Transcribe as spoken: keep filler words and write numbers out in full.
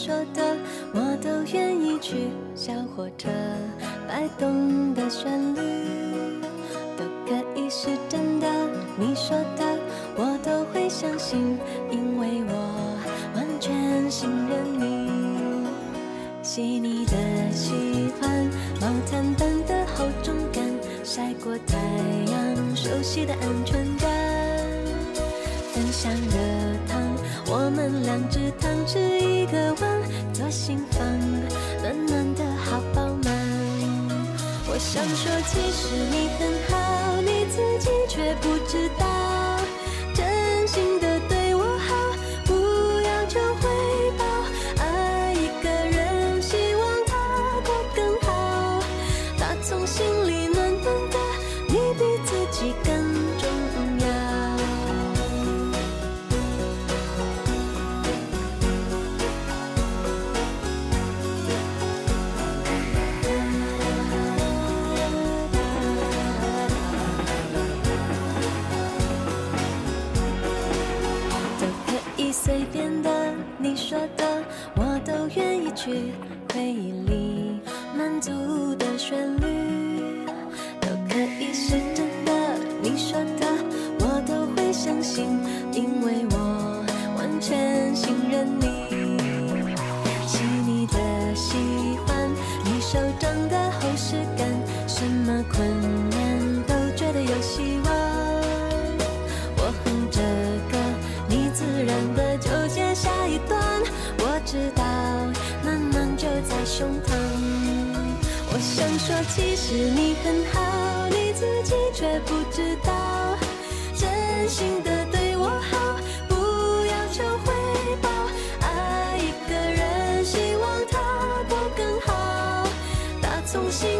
说的我都愿意去。小火车摆动的旋律都可以是真的，你说的我都会相信，因为我完全信任你。细腻的喜欢，毛毯般的厚重感，晒过太阳，熟悉的安全感。分享热汤，我们两只汤匙一个碗，左心房，暖暖的好饱满。我想说，其实你很好，你自己却不知道，真心的对我好，不要求回报。爱一个人，希望他过更好，打从心里暖暖的，你比自己更重要。随便的，你说的，我都愿意去。回忆里满足的旋律，都可以是真的。你说的，我都会相信，因为我完全信任你。细腻的喜欢，你手掌的厚实感，什么困难都觉得有希望。我哼着歌，你自然的就接下一段，我知道暖暖就在胸膛。我想说，其实你很好，你自己却不知道，真心的对我好，不要求回报。爱一个人，希望他过更好，打从心